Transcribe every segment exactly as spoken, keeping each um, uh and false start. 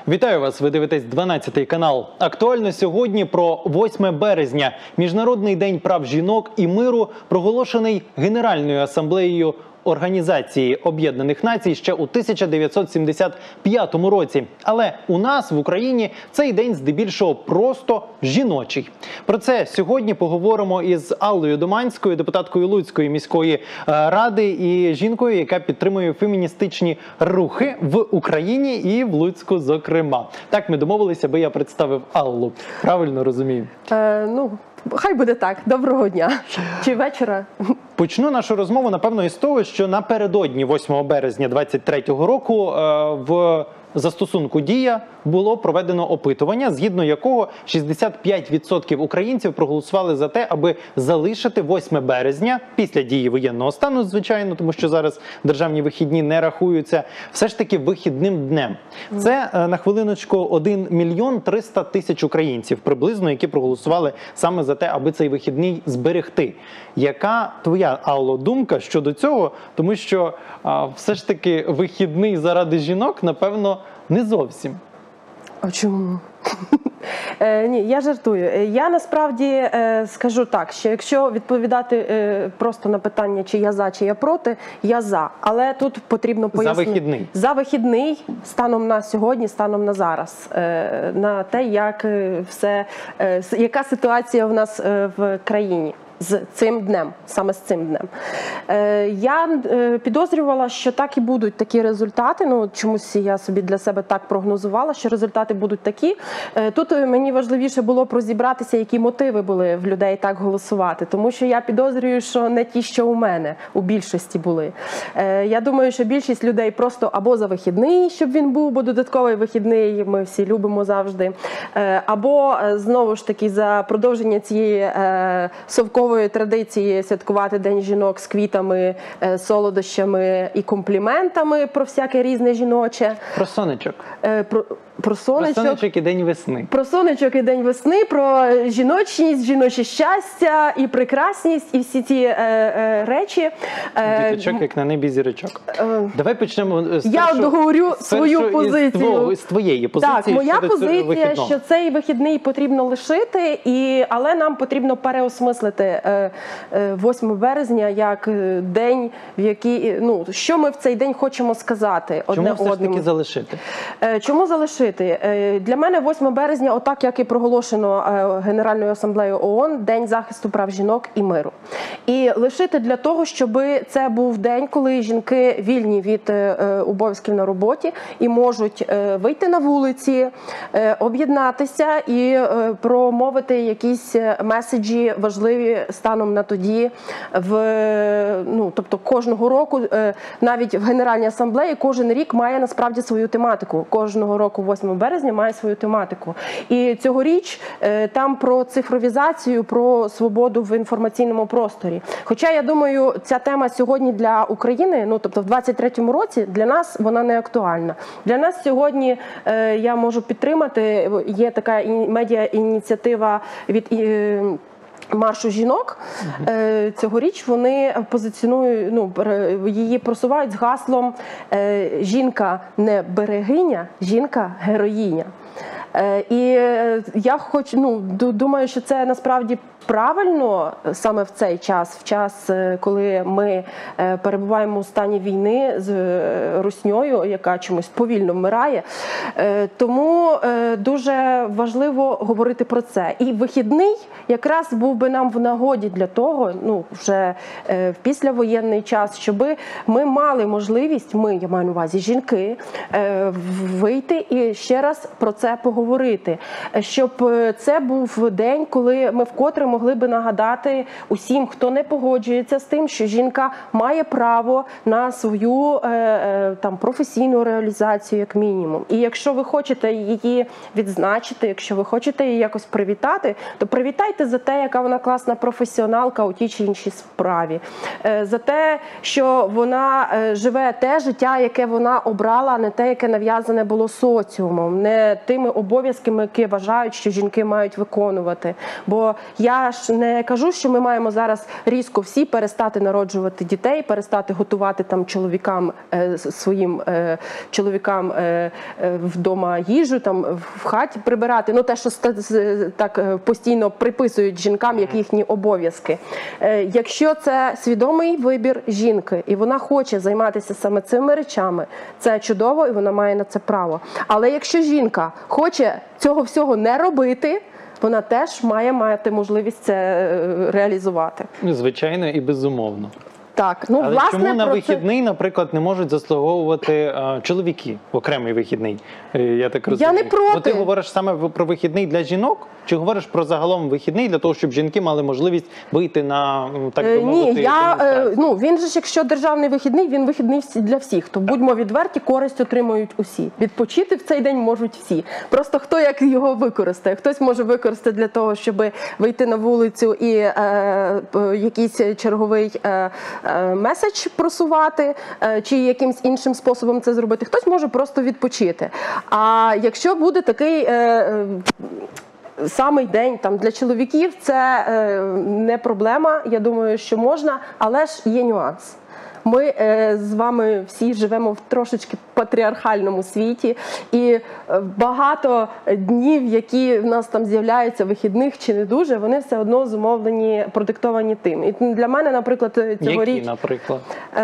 Вітаю вас! Ви дивитесь дванадцятий канал. Актуально сьогодні про восьме березня. Міжнародний день прав жінок і миру проголошений Генеральною асамблеєю Організації Об'єднаних Націй ще у тисяча дев'ятсот сімдесят п'ятому році. Але у нас в Україні цей день здебільшого просто жіночий. Про це сьогодні поговоримо із Аллою Доманською, депутаткою Луцької міської ради і жінкою, яка підтримує феміністичні рухи в Україні і в Луцьку зокрема. Так ми домовилися, аби я представив Аллу. Правильно розумію? Е, ну, хай буде так. Доброго дня. Чи вечора. Почну нашу розмову, напевно, із того, що напередодні восьмого березня двадцять третього року в застосунку «Дія» було проведено опитування, згідно якого шістдесят п'ять відсотків українців проголосували за те, аби залишити восьме березня, після дії воєнного стану, звичайно, тому що зараз державні вихідні не рахуються, все ж таки вихідним днем. Це, на хвилиночку, один мільйон триста тисяч українців приблизно, які проголосували саме за те, аби цей вихідний зберегти. Яка твоя, Алло, думка щодо цього? Тому що а, все ж таки вихідний заради жінок, напевно, не зовсім. А чому? Е, ні, я жартую. Я насправді е, скажу так, що якщо відповідати е, просто на питання, чи я за, чи я проти, я за. Але тут потрібно пояснити. За вихідний? За вихідний, станом на сьогодні, станом на зараз. Е, на те, як все, е, яка ситуація в нас е, в країні. З цим днем, саме з цим днем. Е, я е, підозрювала, що так і будуть такі результати, ну чомусь я собі для себе так прогнозувала, що результати будуть такі. Е, тут мені важливіше було розібратися, які мотиви були в людей так голосувати, тому що я підозрюю, що не ті, що у мене, у більшості були. Е, я думаю, що більшість людей просто або за вихідний, щоб він був, бо додатковий вихідний ми всі любимо завжди, е, або, знову ж таки, за продовження цієї е, совкової традиції святкувати День жінок з квітами, солодощами і компліментами про всяке різне жіноче. Про сонечок. Про, про сонечок. Про сонечок і День весни. Про сонечок і День весни, про жіночність, жіноче щастя і прекрасність, і всі ці е, е, речі. Діточок, як на небі зірочок. Е, Давай почнемо з Я першу, договорю з свою першу, позицію. З, твого, з твоєї позиції. Так, моя позиція, вихідного. що цей вихідний потрібно лишити, і, але нам потрібно переосмислити восьме березня як день, в який, ну, що ми в цей день хочемо сказати одне одному. Чому все ж таки залишити? Чому залишити? Для мене восьме березня, отак як і проголошено Генеральною асамблеєю ООН, День захисту прав жінок і миру. І лишити для того, щоб це був день, коли жінки вільні від обов'язків на роботі і можуть вийти на вулиці, об'єднатися і промовити якісь меседжі важливі станом на тоді, в, ну, тобто кожного року, навіть в Генеральній асамблеї, кожен рік має насправді свою тематику. Кожного року восьмого березня має свою тематику. І цьогоріч там про цифровізацію, про свободу в інформаційному просторі. Хоча, я думаю, ця тема сьогодні для України, ну, тобто в двадцять третьому році, для нас вона не актуальна. Для нас сьогодні, я можу підтримати, є така медіа-ініціатива від Маршу жінок. Uh-huh. Цьогоріч вони позиціонують, ну, її просувають з гаслом «Жінка не берегиня, жінка героїня». І я хочу, ну, думаю, що це насправді правильно саме в цей час, в час, коли ми перебуваємо у стані війни з руснею, яка чомусь повільно вмирає. Тому дуже важливо говорити про це. І вихідний якраз був би нам в нагоді для того, ну, вже в післявоєнний час, щоб ми мали можливість, ми, я маю на увазі жінки, вийти і ще раз про це поговорити. Щоб це був день, коли ми вкотре могли би нагадати усім, хто не погоджується з тим, що жінка має право на свою там професійну реалізацію як мінімум. І якщо ви хочете її відзначити, якщо ви хочете її якось привітати, то привітайте за те, яка вона класна професіоналка у тій чи іншій справі. За те, що вона живе те життя, яке вона обрала, а не те, яке нав'язане було соціумом, не тими обов'язками, які вважають, що жінки мають виконувати. Бо я я ж не кажу, що ми маємо зараз різко всі перестати народжувати дітей, перестати готувати там чоловікам е, своїм е, чоловікам е, е, вдома їжу, там в хаті прибирати. Ну те, що так е, постійно приписують жінкам як їхні обов'язки. Е, якщо це свідомий вибір жінки, і вона хоче займатися саме цими речами, це чудово, і вона має на це право. Але якщо жінка хоче цього всього не робити, вона теж має мати можливість це реалізувати. Звичайно і безумовно. Так, ну, Але власне, чому на про вихідний, це... наприклад, не можуть заслуговувати а, чоловіки в окремий вихідний? Е, Я так розумію. Я не проти. Бо ти говориш саме в- про вихідний для жінок, чи говориш про загалом вихідний для того, щоб жінки мали можливість вийти на, м, так би Е, мовити, Ні, я, е, демонстрацію? ну, він же ж, якщо державний вихідний, він вихідний всі- для всіх. То будьмо відверті, користь отримують усі. Відпочити в цей день можуть всі. Просто хто як його використає. Хтось може використати для того, щоб вийти на вулицю і е, п- якийсь черговий е, е, меседж просувати, е, чи якимсь іншим способом це зробити. Хтось може просто відпочити. А якщо буде такий... Е, е, Самий день там для чоловіків це е, не проблема. Я думаю, що можна, але ж є нюанс. Ми е, з вами всі живемо в трошечки патріархальному світі, і е, багато днів, які в нас там з'являються, вихідних чи не дуже, вони все одно зумовлені, продиктовані тим. І для мене, наприклад, цьогоріч... Які, наприклад?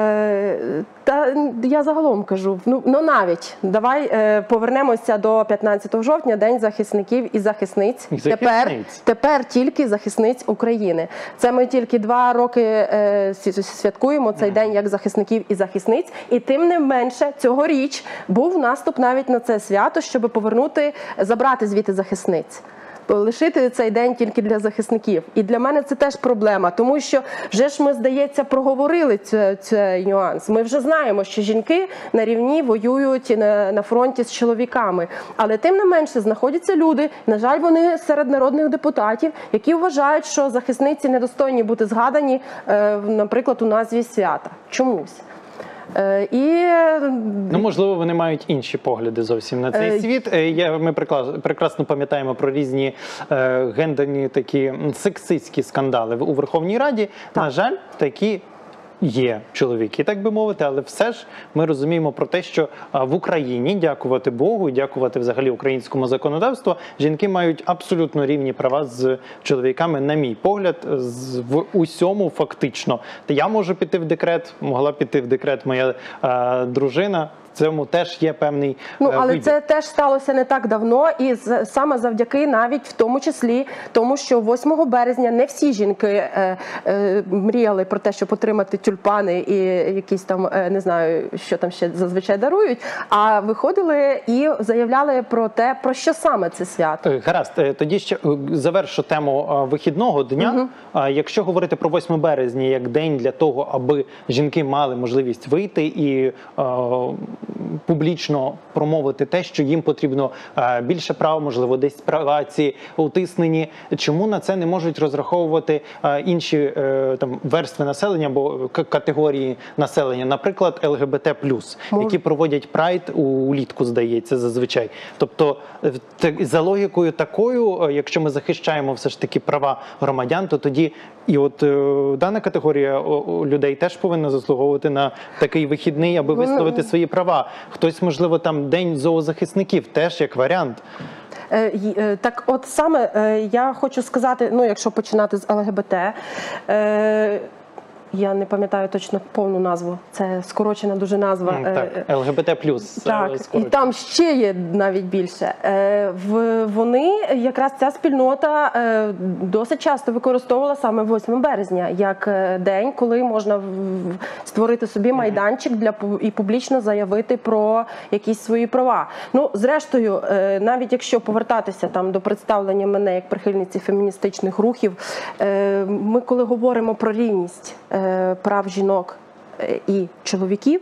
Е, та я загалом кажу, ну, ну навіть, давай е, повернемося до п'ятнадцятого жовтня, День захисників і захисниць. І Тепер, захисниць. тепер тільки захисниць України. Це ми тільки два роки е, свя- святкуємо цей день як захисників і захисниць, і тим не менше цьогоріч був наступ навіть на це свято, щоб повернути, забрати звідти захисниць. Лишити цей день тільки для захисників. І для мене це теж проблема, тому що вже ж ми, здається, проговорили цей, цей нюанс. Ми вже знаємо, що жінки на рівні воюють на, на фронті з чоловіками. Але тим не менше знаходяться люди, на жаль, вони серед народних депутатів, які вважають, що захисниці недостойні бути згадані, е, наприклад, у назві свята. Чомусь. Е, І Ну, можливо, вони мають інші погляди зовсім на цей Е, світ. Е, Я, ми прикла- прекрасно пам'ятаємо про різні е, гендерні такі м, сексистські скандали в- у Верховній Раді. На жаль, такі є чоловіки, так би мовити, але все ж ми розуміємо про те, що а, в Україні, дякувати Богу і дякувати взагалі українському законодавству, жінки мають абсолютно рівні права з чоловіками, на мій погляд, з, в усьому фактично. Та я можу піти в декрет, могла піти в декрет моя а, дружина. В цьому теж є певний Ну, е, але вибір. це теж сталося не так давно, і з- саме завдяки навіть в тому числі тому, що восьмого березня не всі жінки е, е, мріяли про те, щоб отримати тюльпани і якісь там, е, не знаю, що там ще зазвичай дарують, а виходили і заявляли про те, про що саме це свято. Е, Гаразд, е, тоді ще е, завершу тему е, вихідного дня. А Якщо говорити про восьме березня як день для того, аби жінки мали можливість вийти і е, публічно промовити те, що їм потрібно е, більше прав, можливо, десь права ці утиснені. Чому на це не можуть розраховувати е, інші е, там верстви населення або к- категорії населення, наприклад, ел ге бе те плюс, які проводять прайд улітку, здається, зазвичай. Тобто, е, так- за логікою такою, е, якщо ми захищаємо все ж таки права громадян, то тоді і от е, дана категорія о, о, людей теж повинна заслуговувати на такий вихідний, аби висловити свої права. Хтось, можливо, там день зоозахисників теж як варіант. Е, й- е, Так от саме е, я хочу сказати, ну якщо починати з ел ге бе те, е, я не пам'ятаю точно повну назву, це скорочена дуже назва. М, е, Так, ел ге бе те плюс. Так, і там ще є навіть більше. Е, в- Вони, якраз ця спільнота е, досить часто використовувала саме восьме березня як е, день, коли можна в- в- створити собі майданчик для пу- і публічно заявити про якісь свої права. Ну, зрештою, е, навіть якщо повертатися там до представлення мене як прихильниці феміністичних рухів, е, ми коли говоримо про рівність е, прав жінок е, і чоловіків,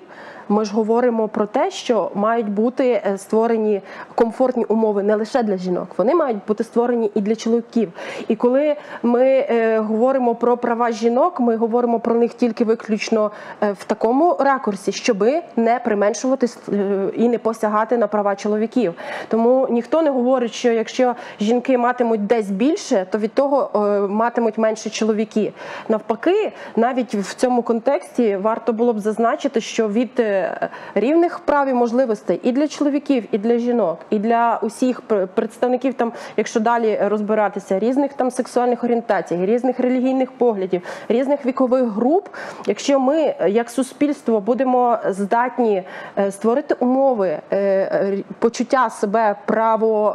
ми ж говоримо про те, що мають бути створені комфортні умови не лише для жінок, вони мають бути створені і для чоловіків. І коли ми е, говоримо про права жінок, ми говоримо про них тільки виключно е, в такому ракурсі, щоби не применшувати е, і не посягати на права чоловіків. Тому ніхто не говорить, що якщо жінки матимуть десь більше, то від того е, матимуть менше чоловіки. Навпаки, навіть в цьому контексті варто було б зазначити, що від е, рівних прав і можливостей і для чоловіків, і для жінок, і для усіх представників, там, якщо далі розбиратися, різних там сексуальних орієнтацій, різних релігійних поглядів, різних вікових груп, якщо ми як суспільство будемо здатні створити умови почуття себе, право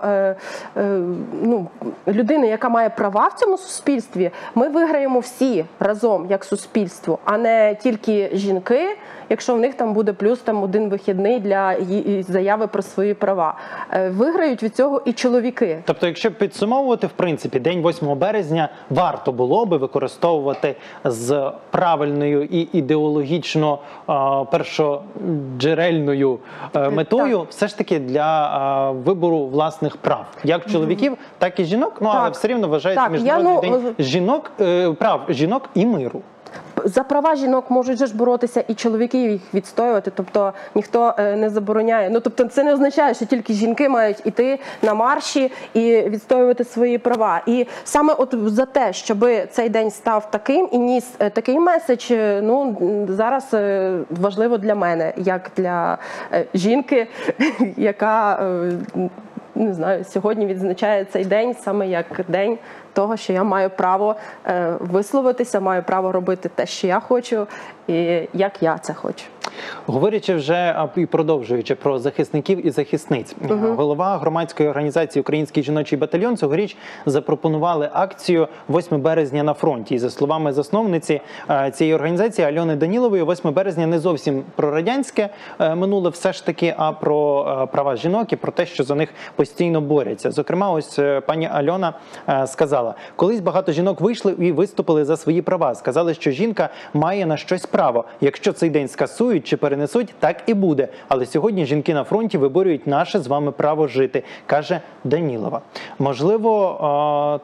ну, людини, яка має права в цьому суспільстві, ми виграємо всі разом як суспільство, а не тільки жінки, якщо в них там буде плюс там один вихідний для заяви про свої права. Виграють від цього і чоловіки. Тобто, якщо підсумовувати, в принципі, день восьмого березня варто було би використовувати з правильною і ідеологічно а, першоджерельною а, метою, так. все ж таки для а, вибору власних прав. Як чоловіків, так і жінок, ну, так. але все рівно вважається так, Міжнародний я, ну, день жінок, е, прав жінок і миру. За права жінок можуть же ж боротися і чоловіки їх відстоювати, тобто ніхто не забороняє. Ну, тобто це не означає, що тільки жінки мають іти на марші і відстоювати свої права. І саме от за те, щоб цей день став таким і ніс такий меседж, ну, зараз важливо для мене, як для жінки, яка, не знаю, сьогодні відзначає цей день саме як день того, що я маю право е, висловитися, маю право робити те, що я хочу, і як я це хочу. Говорячи вже і продовжуючи про захисників і захисниць, угу. голова громадської організації «Український жіночий батальйон» цьогоріч запропонували акцію восьме березня на фронті. І за словами засновниці цієї організації Альони Данілової, восьме березня не зовсім про радянське минуле все ж таки, а про права жінок і про те, що за них постійно борються. Зокрема, ось пані Альона сказала: колись багато жінок вийшли і виступили за свої права. Сказали, що жінка має на щось право. Якщо цей день скасують чи перенесуть, так і буде. Але сьогодні жінки на фронті виборюють наше з вами право жити, каже Данілова. Можливо,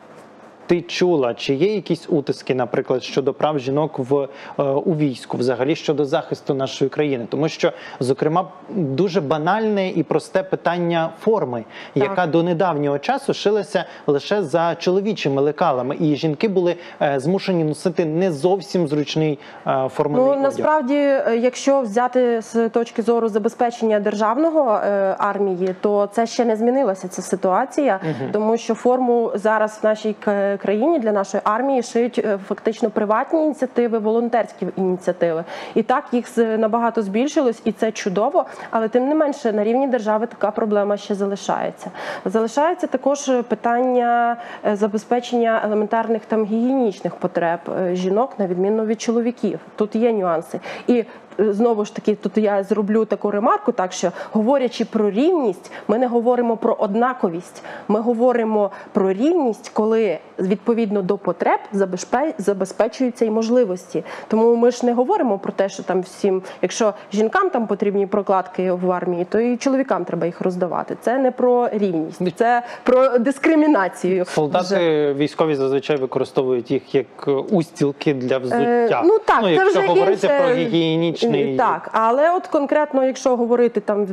ти чула, чи є якісь утиски, наприклад, щодо прав жінок в, у війську, взагалі щодо захисту нашої країни? Тому що, зокрема, дуже банальне і просте питання форми, так. яка до недавнього часу шилася лише за чоловічими лекалами, і жінки були змушені носити не зовсім зручний формений ну, одяг. Насправді, якщо взяти з точки зору забезпечення державного армії, то це ще не змінилася ця ситуація, угу. тому що форму зараз в нашій країні для нашої армії шиють фактично приватні ініціативи, волонтерські ініціативи. І так їх набагато збільшилось, і це чудово, але тим не менше на рівні держави така проблема ще залишається. Залишається також питання забезпечення елементарних там гігієнічних потреб жінок, на відміну від чоловіків. Тут є нюанси. І знову ж таки, тут я зроблю таку ремарку, так що, говорячи про рівність, ми не говоримо про однаковість, ми говоримо про рівність, коли відповідно до потреб забезпечуються і можливості. Тому ми ж не говоримо про те, що там всім, якщо жінкам там потрібні прокладки в армії, то і чоловікам треба їх роздавати. Це не про рівність, це про дискримінацію. Солдати вже. Військові зазвичай використовують їх як устілки для взуття. Е, ну так, ну, це якщо вже говорити інше. Про гігієнічний... Так, але от конкретно, якщо говорити там,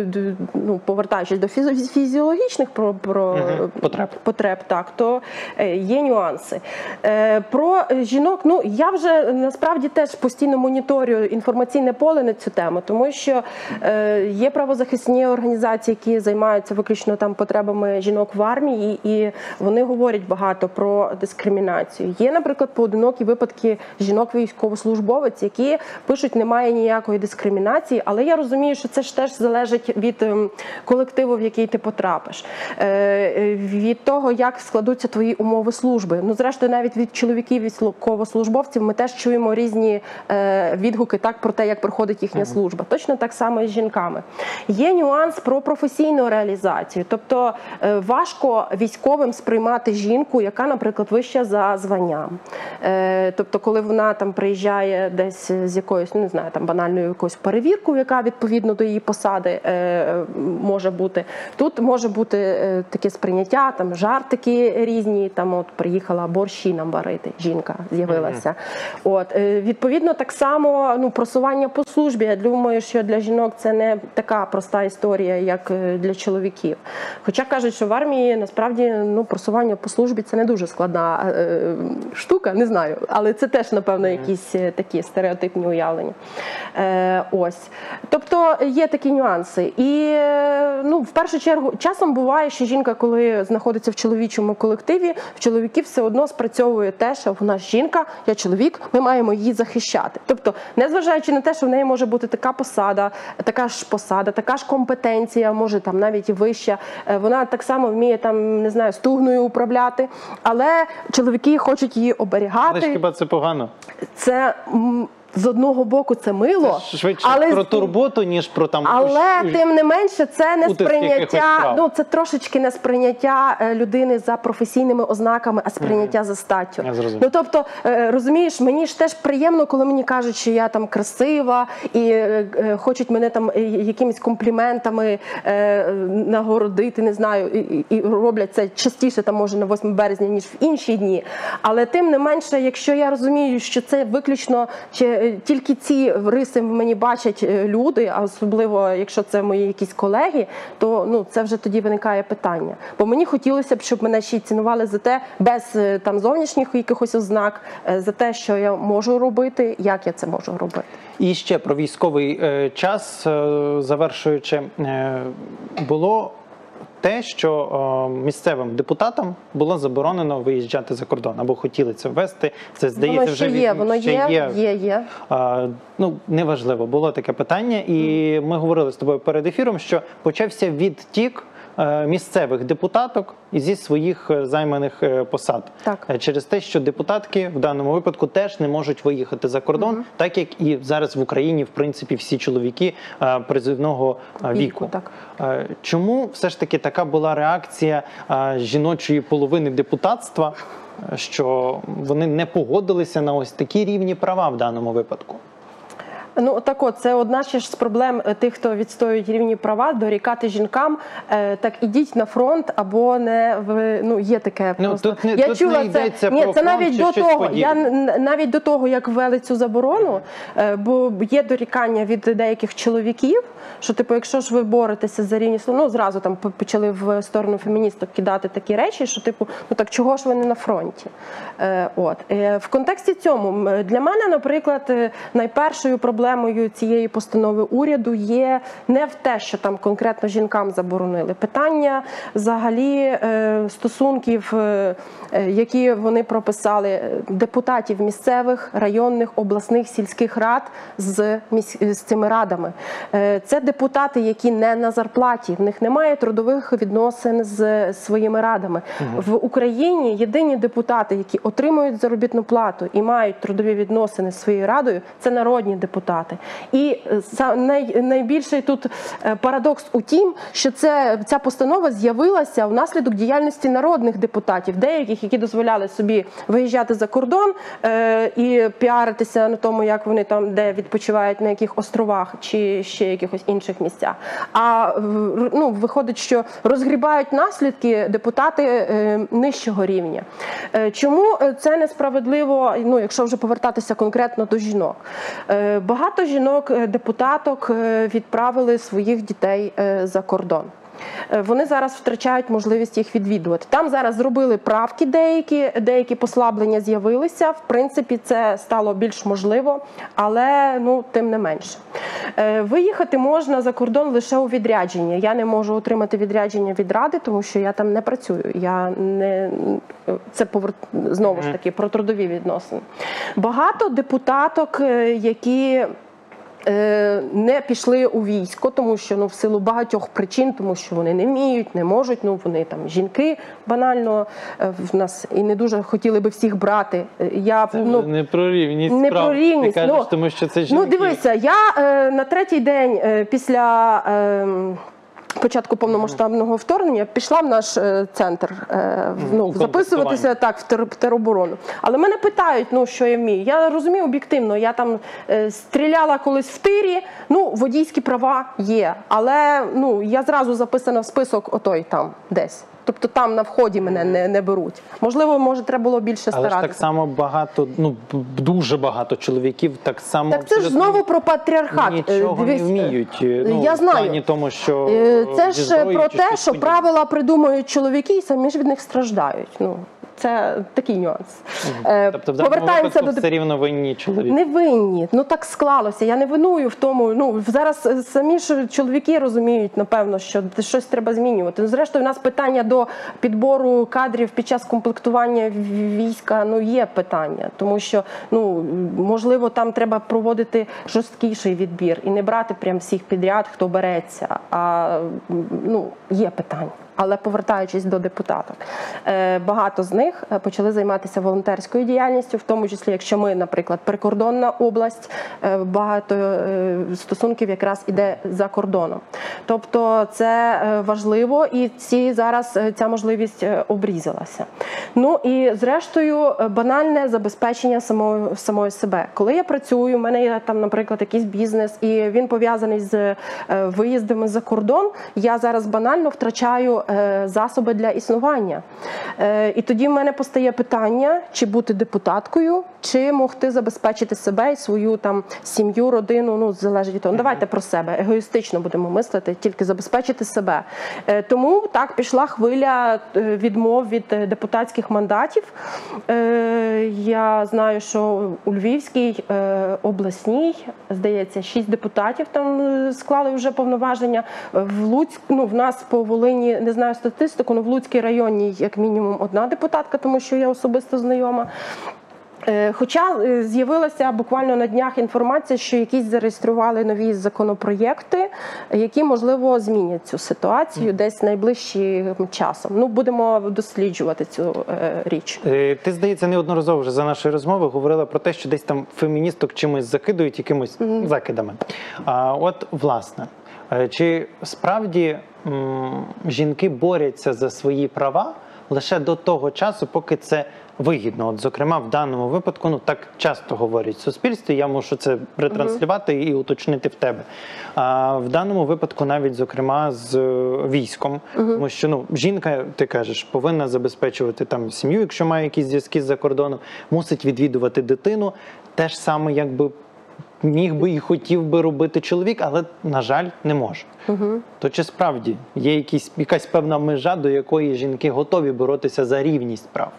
ну, повертаючись до фізіологічних про, про угу. потреб. потреб, так, то є нюанси. Про жінок, ну, я вже насправді теж постійно моніторю інформаційне поле на цю тему, тому що є правозахисні організації, які займаються виключно там потребами жінок в армії, і вони говорять багато про дискримінацію. Є, наприклад, поодинокі випадки жінок-військовослужбовець, які пишуть, немає ніякої дискримінації, але я розумію, що це ж теж залежить від колективу, в який ти потрапиш, від того, як складуться твої умови служби. Ну, зрештою, навіть від чоловіків, військовослужбовців ми теж чуємо різні відгуки так про те, як проходить їхня служба. Точно так само і з жінками. Є нюанс про професійну реалізацію. Тобто важко військовим сприймати жінку, яка, наприклад, вища за званням. Тобто, коли вона там приїжджає десь з якоїсь, ну, не знаю, знаю, там банальну якусь перевірку, яка відповідно до її посади е, може бути. Тут може бути е, таке сприйняття, там жартики різні, там от приїхала борщі нам варити, жінка з'явилася. Mm-hmm. От, е, відповідно, так само, ну, просування по службі, я думаю, що для жінок це не така проста історія, як для чоловіків. Хоча кажуть, що в армії насправді, ну, просування по службі це не дуже складна е, штука, не знаю, але це теж, напевно, якісь такі стереотипні уявлення. Е, ось. Тобто є такі нюанси. І, ну, в першу чергу, часом буває, що жінка, коли знаходиться в чоловічому колективі, в чоловіків все одно спрацьовує те, що вона ж жінка, я чоловік, ми маємо її захищати. Тобто, незважаючи на те, що в неї може бути така посада, така ж посада, така ж компетенція, може там навіть і вища, вона так само вміє там, не знаю, стугною управляти, але чоловіки хочуть її оберігати. Але ж хіба це погано? Це з одного боку це мило, це швидше але про турботу, ніж про там... Але уж... тим не менше це не сприйняття, ну це трошечки не сприйняття людини за професійними ознаками, а сприйняття mm-hmm. за статтю. Ну тобто, розумієш, мені ж теж приємно, коли мені кажуть, що я там красива і хочуть мене там якимись компліментами нагородити, не знаю, і, і роблять це частіше там може на восьме березня, ніж в інші дні. Але тим не менше, якщо я розумію, що це виключно чи тільки ці риси в мені бачать люди, а особливо, якщо це мої якісь колеги, то, ну, це вже тоді виникає питання. Бо мені хотілося б, щоб мене ще й цінували за те, без там зовнішніх якихось ознак, за те, що я можу робити, як я це можу робити. І ще про військовий е, час, е, завершуючи, е, було те, що о, місцевим депутатам було заборонено виїжджати за кордон, або хотіли це ввести. Це, здається, воно ще вже є, від... воно ще є, є. є, є. А, ну, неважливо, було таке питання. І ми говорили з тобою перед ефіром, що почався відтік місцевих депутаток зі своїх займаних посад. Так. Через те, що депутатки в даному випадку теж не можуть виїхати за кордон, угу. так як і зараз в Україні, в принципі, всі чоловіки призивного віку. віку. Так. Чому все ж таки така була реакція жіночої половини депутатства, що вони не погодилися на ось такі рівні права в даному випадку? Ну, так от, це одна ще ж з проблем тих, хто відстоюють рівні права, дорікати жінкам, е, так ідіть на фронт, або не в, ну, є таке ну, просто. Тут не, я тут чула не це, йдеться ні, про це фронт навіть чи до щось того, подібне. я навіть до того, як ввели цю заборону, е, бо є дорікання від деяких чоловіків, що, типу, якщо ж ви боретеся за рівні слова, ну, зразу там почали в сторону феміністок кидати такі речі, що, типу, ну, так чого ж ви не на фронті? Е, от. Е, в контексті цьому, для мене, наприклад, найпершою проблемою цієї постанови уряду є не в те, що там конкретно жінкам заборонили. Питання взагалі е, стосунків, е, які вони прописали, депутатів місцевих, районних, обласних, сільських рад з, з цими радами. Е, це депутати, які не на зарплаті, в них немає трудових відносин з своїми радами. Угу. В Україні єдині депутати, які отримують заробітну плату і мають трудові відносини з своєю радою, це народні депутати. І най, найбільший тут парадокс у тім, що це, ця постанова з'явилася внаслідок діяльності народних депутатів, деяких, які дозволяли собі виїжджати за кордон е, і піаритися на тому, як вони там, де відпочивають, на яких островах чи ще якихось інших місцях. А ну, виходить, що розгрібають наслідки депутати е, нижчого рівня. Е, чому це несправедливо, ну, якщо вже повертатися конкретно до жінок? Е, багато жінок-депутаток відправили своїх дітей за кордон. Вони зараз втрачають можливість їх відвідувати. Там зараз зробили правки деякі, деякі послаблення з'явилися. В принципі, це стало більш можливо, але, ну, тим не менше. Виїхати можна за кордон лише у відрядження. Я не можу отримати відрядження від Ради, тому що я там не працюю. Я не... Це, знову ж таки, про трудові відносини. Багато депутаток, які не пішли у військо, тому що, ну, в силу багатьох причин, тому що вони не вміють, не можуть, ну, вони там жінки банально в нас і не дуже хотіли би всіх брати. Я, це ну, не про рівність не прав. Про рівність. Ти кажеш, ну, тому що це жінки. Ну, дивися, я е, на третій день е, після е, початку повномасштабного вторгнення пішла в наш е, центр е, в- ну, записуватися так в тер- в тероборону. Але мене питають, ну що я вмію. Я розумію об'єктивно, я там е, стріляла колись в тирі, ну водійські права є, але ну я зразу записана в список отой там десь. Тобто там на вході мене не, не беруть. Можливо, може, треба було більше Але ж старатися. так само багато, ну б- дуже багато чоловіків так само. Так це ж абсолютно знову про патріархат. нічого Дивись, не вміють. Ну, я в знаю. плані тому, що Е, Це зі ж зброєю про чи те, щось що подібне. правила придумують чоловіки і самі ж від них страждають. Ну, це такий нюанс. Е, Тобто в даному Повертаємося випадку до все рівно винні чоловіки. не винні, ну так склалося. Я не виную в тому. Ну зараз е, самі ж чоловіки розуміють, напевно, що щось треба змінювати. Ну, зрештою, у нас питання до підбору кадрів під час комплектування війська. Ну є питання, тому що ну можливо там треба проводити жорсткіший відбір і не брати прям всіх підряд, хто береться. А ну є питання. Але повертаючись до депутаток, е, багато з них е, почали займатися волонтерською діяльністю, в тому числі, якщо ми, наприклад, прикордонна область, е, багато е, стосунків якраз іде за кордоном. Тобто це е, важливо, і ці зараз е, ця можливість е, обрізалася. Ну і зрештою е, банальне забезпечення самої, самої себе. Коли я працюю, в мене є там, наприклад, якийсь бізнес, і він пов'язаний з е, виїздами за кордон, я зараз банально втрачаю засоби для існування. І тоді в мене постає питання, чи бути депутаткою, чи могти забезпечити себе і свою там сім'ю, родину, ну залежить від того. Ну, давайте про себе, егоїстично будемо мислити, тільки забезпечити себе. Тому так пішла хвиля відмов від депутатських мандатів. Я знаю, що у Львівській обласній, здається, шість депутатів там склали вже повноваження. В Луцьк, ну, в нас по Волині, не знаю статистику, але в Луцькій районній як мінімум одна депутатка, тому що я особисто знайома. Хоча з'явилася буквально на днях інформація, що якісь зареєстрували нові законопроєкти, які, можливо, змінять цю ситуацію десь найближчим часом. Ну, будемо досліджувати цю е, річ. Ти, здається, неодноразово вже за нашої розмови говорила про те, що десь там феміністок чимось закидують, якимось mm-hmm. закидами. А от, власне, чи справді м, жінки борються за свої права лише до того часу, поки це вигідно? От, зокрема, в даному випадку, ну так часто говорять в суспільстві, я мушу це ретранслювати uh-huh. і уточнити в тебе. А в даному випадку навіть, зокрема, з військом, uh-huh. тому що, ну, жінка, ти кажеш, повинна забезпечувати там сім'ю, якщо має якісь зв'язки з-за кордоном, мусить відвідувати дитину, теж саме, якби міг би і хотів би робити чоловік, але, на жаль, не може. Угу. То чи справді є якісь, якась певна межа, до якої жінки готові боротися за рівність прав?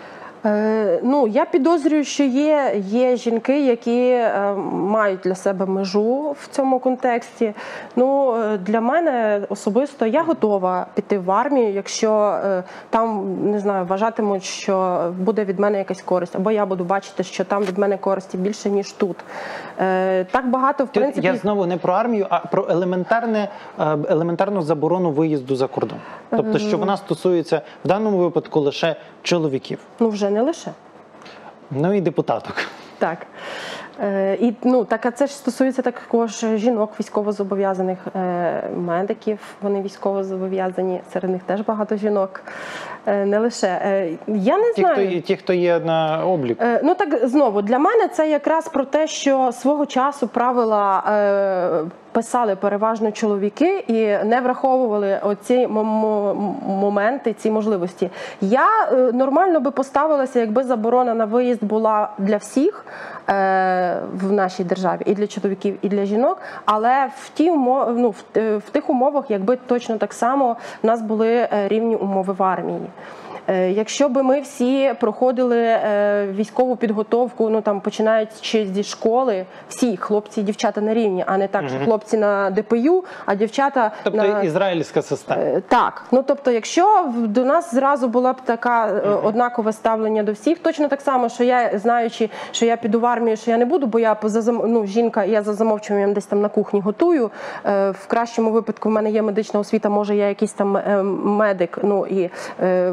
Е, ну, я підозрюю, що є, є жінки, які е, мають для себе межу в цьому контексті. Ну, для мене особисто я готова піти в армію, якщо е, там, не знаю, вважатимуть, що буде від мене якась користь, або я буду бачити, що там від мене користі більше, ніж тут. Е, так багато, в принципі... Я знову не про армію, а про елементарне, елементарну заборону виїзду за кордон. Тобто, що вона стосується в даному випадку лише чоловіків. Ну, вже не лише. Ну і депутаток. Так. Е, і, ну, так, а це ж стосується також жінок, військовозобов'язаних, е, медиків, вони військовозобов'язані, серед них теж багато жінок, е, не лише. Е, я не ті, знаю. Хто, ті, хто є на обліку. Е, ну, так, знову, для мене це якраз про те, що свого часу правила е, писали переважно чоловіки і не враховували оці моменти, ці можливості. Я е, нормально би поставилася, якби заборона на виїзд була для всіх е, в нашій державі, і для чоловіків, і для жінок, але в, ті умов, ну, в, в тих умовах, якби точно так само в нас були рівні умови в армії. Якщо б ми всі проходили військову підготовку, ну там починаючи зі школи, всі хлопці і дівчата на рівні, а не так, що хлопці на ДПЮ, а дівчата тобто на... Тобто ізраїльська система. Так. Ну, тобто, якщо до нас зразу була б така однакове ставлення до всіх, точно так само, що я, знаючи, що я піду в армію, що я не буду, бо я ну, жінка, я за замовчуванням десь там на кухні готую, в кращому випадку в мене є медична освіта, може я якийсь там медик, ну і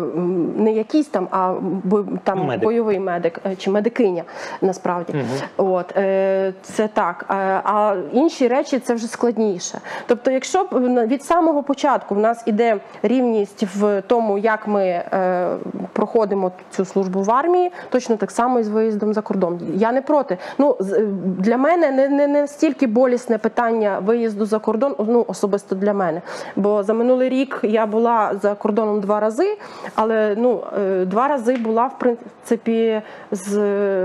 не якийсь там, а бо, там Медик. бойовий медик е, чи медикиня насправді. Угу. От, е, це так. А, а інші речі це вже складніше. Тобто, якщо б від самого початку в нас іде рівність в тому, як ми е, проходимо цю службу в армії, точно так само і з виїздом за кордон. Я не проти. Ну, для мене не, не, не стільки болісне питання виїзду за кордон, ну, особисто для мене. Бо за минулий рік я була за кордоном два рази, але ну, два рази була, в принципі, з,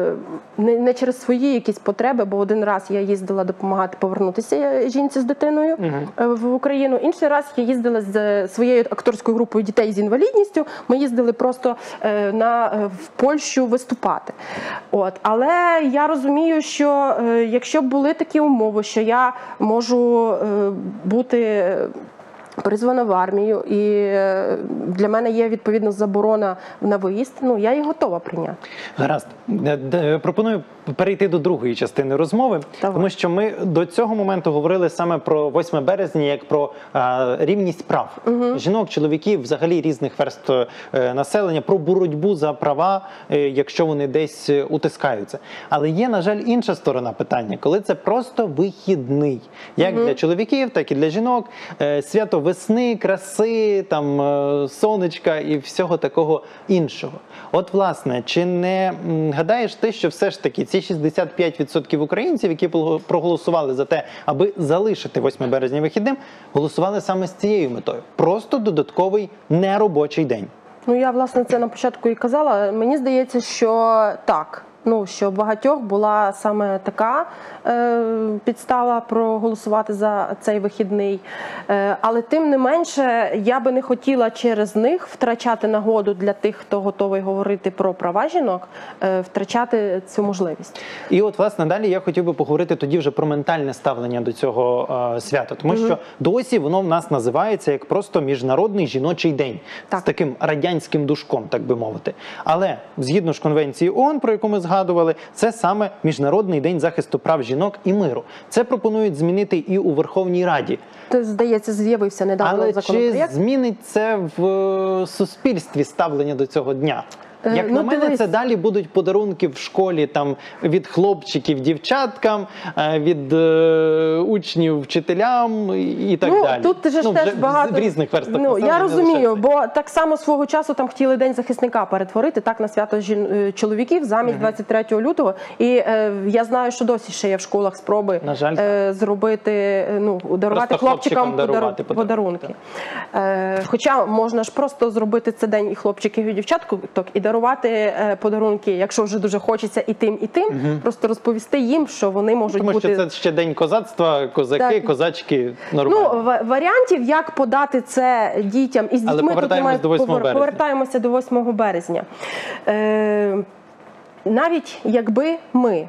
не, не через свої якісь потреби, бо один раз я їздила допомагати повернутися жінці з дитиною угу. в Україну, інший раз я їздила з своєю акторською групою дітей з інвалідністю, ми їздили просто на, в Польщу виступати. От. Але я розумію, що якщо б були такі умови, що я можу бути призвана в армію, і для мене є відповідно заборона на виїзд, ну я і готова прийняти. Гаразд. Пропоную перейти до другої частини розмови, Давай. тому що ми до цього моменту говорили саме про восьме березня як про а, рівність прав. Угу. Жінок, чоловіків, взагалі різних верств е, населення, про боротьбу за права, е, якщо вони десь утискаються. Але є, на жаль, інша сторона питання, коли це просто вихідний. Як угу. для чоловіків, так і для жінок. Е, свято весни, краси, там, е, сонечка і всього такого іншого. От, власне, чи не м, гадаєш ти, що все ж таки ці шістдесят п'ять відсотків українців, які проголосували за те, аби залишити восьме березня вихідним, голосували саме з цією метою? Просто додатковий неробочий день. Ну, я, власне, це на початку і казала. Мені здається, що так. Ну, що в багатьох була саме така е, підстава проголосувати за цей вихідний. Е, але тим не менше, я би не хотіла через них втрачати нагоду для тих, хто готовий говорити про права жінок, е, втрачати цю можливість. І от, власне, далі я хотів би поговорити тоді вже про ментальне ставлення до цього е, свята. Тому угу. що досі воно в нас називається як просто Міжнародний жіночий день. Так. З таким радянським душком, так би мовити. Але, згідно ж Конвенції ООН, про яку ми згадували, це саме Міжнародний день захисту прав жінок і миру. Це пропонують змінити і у Верховній Раді. Це, здається, з'явився недавно Але законопроєкт. чи змінить це в суспільстві ставлення до цього дня? Як ну, на мене, дивись. Це далі будуть подарунки в школі там, від хлопчиків дівчаткам, від е, учнів вчителям і так ну, далі. Тут же ну, теж багато... в різних верстах. Ну, я розумію, бо так само свого часу там хотіли День захисника перетворити так на свято жін... чоловіків замість угу. двадцять третього лютого. І е, я знаю, що досі ще є в школах спроби на жаль, е, зробити, ну, дарувати просто хлопчикам дарувати подарунки. подарунки. Е, хоча можна ж просто зробити це день і хлопчиків, і дівчаток, і дарувати подарунки, якщо вже дуже хочеться і тим, і тим, угу. просто розповісти їм, що вони можуть Тому бути... Тому що це ще день козацтва, козаки, так. козачки, нормально. Ну, варіантів, як подати це дітям і з дітьми, але повертаємося до восьмого березня. Повертаємося до восьмого березня. Е, навіть якби ми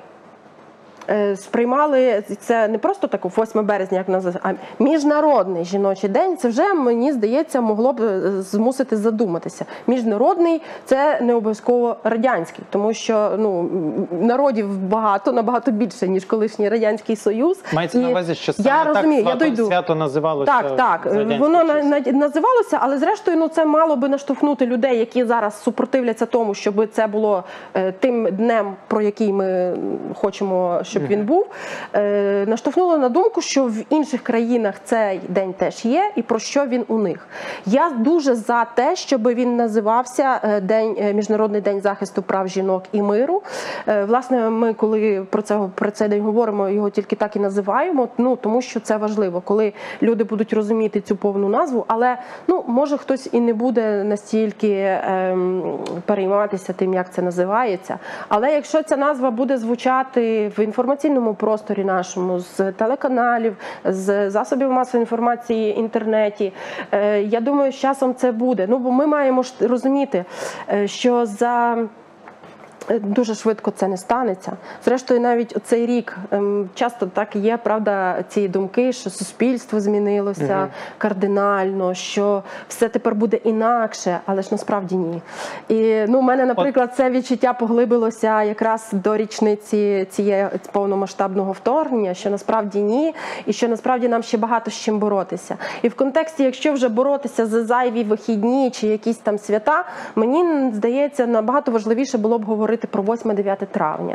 сприймали це не просто так восьме березня, як називається, а Міжнародний жіночий день, це вже, мені здається, могло б змусити задуматися. Міжнародний – це не обов'язково радянський, тому що ну, народів багато, набагато більше, ніж колишній Радянський Союз. Мається на увазі, що саме я так розумію, свято, я дойду. свято називалося? Так, так. Воно на, називалося, але зрештою ну, це мало би наштовхнути людей, які зараз супротивляться тому, щоб це було е, тим днем, про який ми хочемо, щоб він був, е, наштовхнуло на думку, що в інших країнах цей день теж є і про що він у них. Я дуже за те, щоб він називався день, Міжнародний день захисту прав жінок і миру. Е, власне, ми коли про, це, про цей день говоримо, його тільки так і називаємо, ну, тому що це важливо, коли люди будуть розуміти цю повну назву, але ну, може хтось і не буде настільки е, перейматися тим, як це називається. Але якщо ця назва буде звучати в інформаційному просторі нашому, з телеканалів, з засобів масової інформації, інтернеті, я думаю, з часом це буде. Ну, бо ми маємо розуміти, що за дуже швидко це не станеться. Зрештою, навіть цей рік ем, часто так і є, правда, ці думки, що суспільство змінилося угу. кардинально, що все тепер буде інакше, але ж насправді ні. І ну, у мене, наприклад, це відчуття поглибилося якраз до річниці цієї повномасштабного вторгнення, що насправді ні, і що насправді нам ще багато з чим боротися. І в контексті, якщо вже боротися за зайві вихідні чи якісь там свята, мені здається, набагато важливіше було б говорити про восьме-дев'яте травня.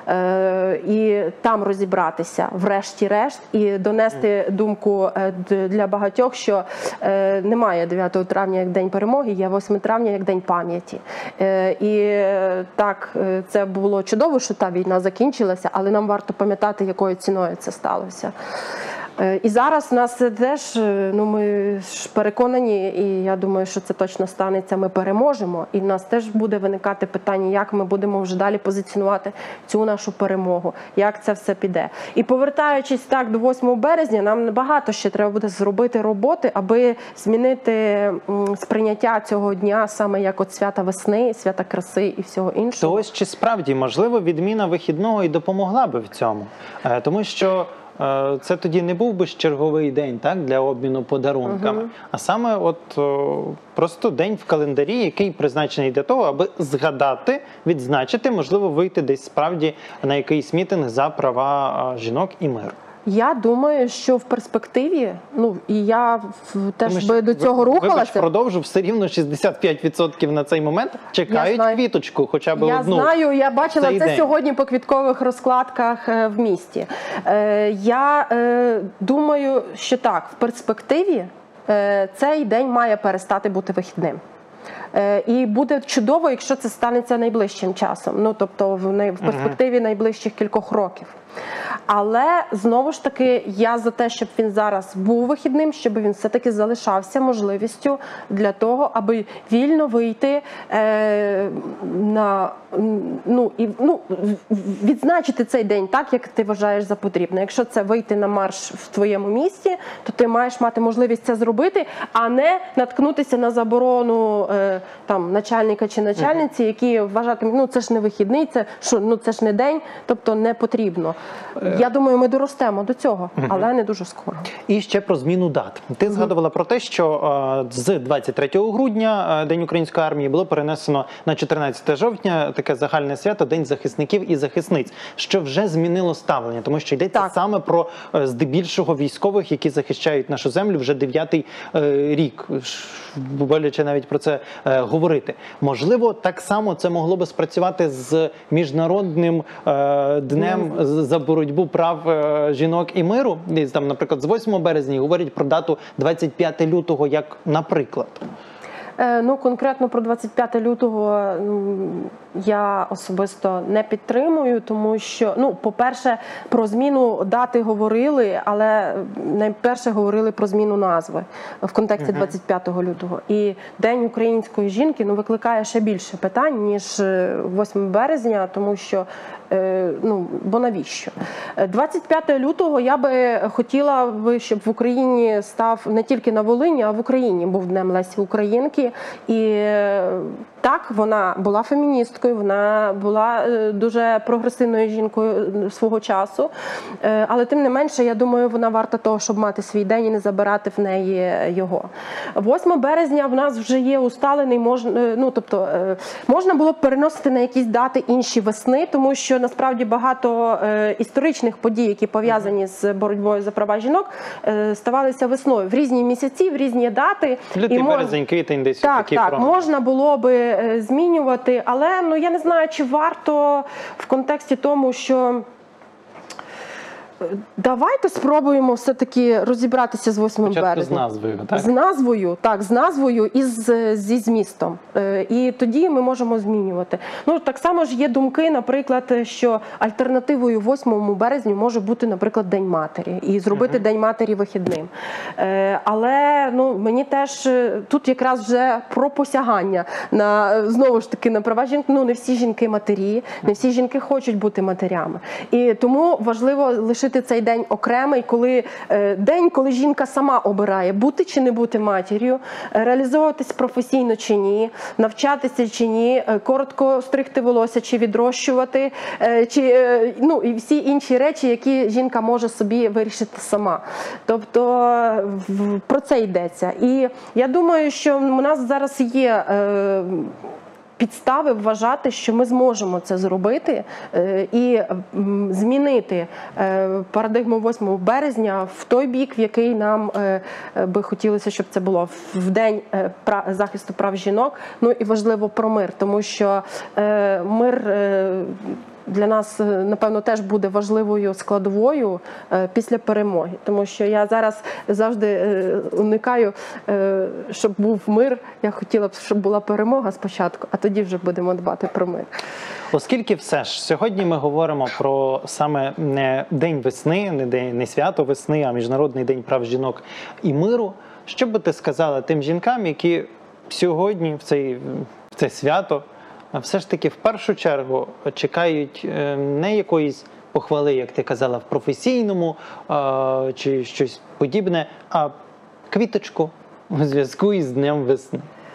Е, і там розібратися, врешті-решт, і донести думку для багатьох, що е, немає дев'ятого травня як День перемоги, є восьме травня як День пам'яті. Е, і так, це було чудово, що та війна закінчилася, але нам варто пам'ятати, якою ціною це сталося. І зараз в нас теж, ну ми ж переконані, і я думаю, що це точно станеться, ми переможемо. І в нас теж буде виникати питання, як ми будемо вже далі позиціонувати цю нашу перемогу, як це все піде. І повертаючись так до восьмого березня, нам багато ще треба буде зробити роботи, аби змінити сприйняття цього дня саме як от свята весни, свята краси і всього іншого. То ось чи справді, можливо, відміна вихідного і допомогла би в цьому? Тому що це тоді не був би ж черговий день, так, для обміну подарунками, угу. а саме от о, просто день в календарі, який призначений для того, аби згадати, відзначити, можливо, вийти десь справді на якийсь мітинг за права жінок і миру. Я думаю, що в перспективі, ну і я теж Тому, би до цього ви, рухалася. Вибач, продовжу, все рівно шістдесят п'ять відсотків на цей момент чекають квіточку, хоча б я одну. Я знаю, я бачила це день. сьогодні по квіткових розкладках в місті. Е, я е, думаю, що так, в перспективі е, цей день має перестати бути вихідним. І буде чудово, якщо це станеться найближчим часом, ну тобто в, в перспективі найближчих кількох років. Але, знову ж таки, я за те, щоб він зараз був вихідним, щоб він все-таки залишався можливістю для того, аби вільно вийти е, на, ну, і, ну, відзначити цей день так, як ти вважаєш за потрібне. Якщо це вийти на марш в твоєму місті, то ти маєш мати можливість це зробити, а не наткнутися на заборону е, там, начальника чи начальниці, які вважатимуть, ну це ж не вихідний, це, що, ну, це ж не день, тобто не потрібно. Я думаю, ми доростемо до цього, але не дуже скоро. І ще про зміну дат. Ти угу. згадувала про те, що з двадцять третього грудня День української армії було перенесено на чотирнадцяте жовтня, таке загальне свято, День захисників і захисниць, що вже змінило ставлення, тому що йдеться так. саме про здебільшого військових, які захищають нашу землю вже дев'ятий рік. Боляче навіть про це е, говорити. Можливо, так само це могло би спрацювати з міжнародним е, днем mm. за боротьбу прав е, жінок і миру. І, там, наприклад, з восьмого березня говорять про дату двадцять п'яте лютого як наприклад. Ну, конкретно про двадцять п'яте лютого я особисто не підтримую, тому що, ну, по-перше, про зміну дати говорили, але найперше говорили про зміну назви в контексті двадцять п'ятого лютого. І День української жінки, ну, викликає ще більше питань, ніж восьме березня, тому що, ну, бо навіщо? двадцять п'яте лютого я би хотіла, щоб в Україні став не тільки на Волині, а в Україні був Днем Лесі Українки. І так, вона була феміністкою, вона була дуже прогресивною жінкою свого часу, але тим не менше, я думаю, вона варта того, щоб мати свій день і не забирати в неї його. восьме березня в нас вже є усталений, можна, ну, тобто, можна було б переносити на якісь дати інші весни, тому що насправді багато історичних подій, які пов'язані з боротьбою за права жінок, ставалися весною в різні місяці, в різні дати. Лютий, і мож... березень, квітень десь. Так, так, можна було би змінювати, але ну, я не знаю, чи варто в контексті тому, що давайте спробуємо все-таки розібратися з восьмим березня. з назвою, так? З назвою, так, з назвою і з, зі змістом. І тоді ми можемо змінювати. Ну, так само ж є думки, наприклад, що альтернативою восьмому березню може бути, наприклад, День матері. І зробити uh-huh. День матері вихідним. Але, ну, мені теж тут якраз вже про посягання на, знову ж таки, на права жінок. Ну, не всі жінки матері, не всі жінки хочуть бути матерями. І тому важливо лишити лишити цей день окремий, коли е, день, коли жінка сама обирає, бути чи не бути матір'ю, е, реалізовуватись професійно чи ні, навчатися чи ні, е, коротко стригти волосся чи відрощувати, е, чи е, ну і всі інші речі, які жінка може собі вирішити сама. Тобто в, про це йдеться. І я думаю, що у нас зараз є е, підстави вважати, що ми зможемо це зробити е, і м, змінити е, парадигму восьмого березня в той бік, в який нам е, би хотілося, щоб це було в день е, пра- захисту прав жінок. Ну і важливо про мир, тому що е, мир е, для нас, напевно, теж буде важливою складовою е, після перемоги. Тому що я зараз завжди е, уникаю, е, щоб був мир. Я хотіла б, щоб була перемога спочатку, а тоді вже будемо дбати про мир. Оскільки все ж сьогодні ми говоримо про саме не День весни, не день, не свято весни, а Міжнародний день прав жінок і миру, що би ти сказала тим жінкам, які сьогодні в цей, в це свято все ж таки в першу чергу чекають е, не якоїсь похвали, як ти казала, в професійному е, чи щось подібне, а квіточку у зв'язку із Днем весни?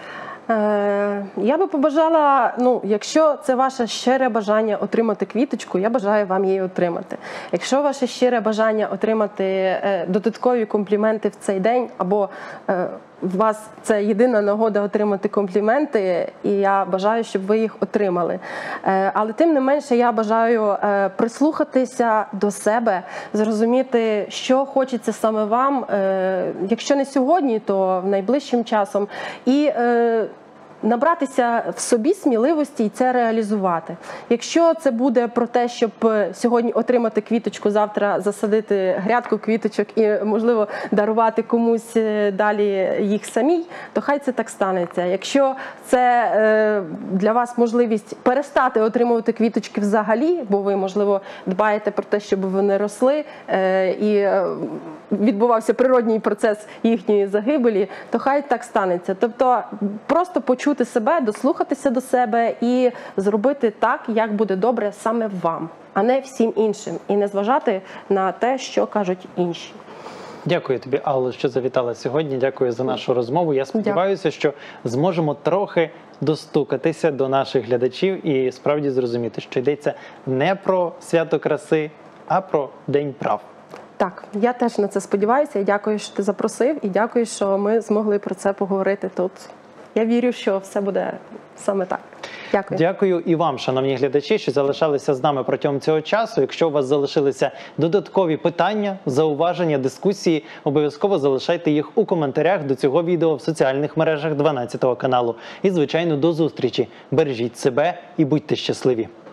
Е, Я би побажала, ну, якщо це ваше щире бажання отримати квіточку, я бажаю вам її отримати. Якщо ваше щире бажання отримати е, додаткові компліменти в цей день, або е, у вас це єдина нагода отримати компліменти, і я бажаю, щоб ви їх отримали. Е, але тим не менше я бажаю е, прислухатися до себе, зрозуміти, що хочеться саме вам, е, якщо не сьогодні, то найближчим часом. І е, набратися в собі сміливості і це реалізувати. Якщо це буде про те, щоб сьогодні отримати квіточку, завтра засадити грядку квіточок і, можливо, дарувати комусь далі їх самій, то хай це так станеться. Якщо це е, для вас можливість перестати отримувати квіточки взагалі, бо ви, можливо, дбаєте про те, щоб вони росли е, і е, відбувався природній процес їхньої загибелі, то хай так станеться. Тобто просто почути себе, дослухатися до себе і зробити так, як буде добре саме вам, а не всім іншим. І не зважати на те, що кажуть інші. Дякую тобі, Алло, що завітала сьогодні. Дякую за нашу розмову. Я сподіваюся, що зможемо трохи достукатися до наших глядачів і справді зрозуміти, що йдеться не про свято краси, а про День прав. Так, я теж на це сподіваюся. І дякую, що ти запросив, і дякую, що ми змогли про це поговорити тут. Я вірю, що все буде саме так. Дякую. Дякую і вам, шановні глядачі, що залишалися з нами протягом цього часу. Якщо у вас залишилися додаткові питання, зауваження, дискусії, обов'язково залишайте їх у коментарях до цього відео в соціальних мережах дванадцятого каналу. І, звичайно, до зустрічі. Бережіть себе і будьте щасливі.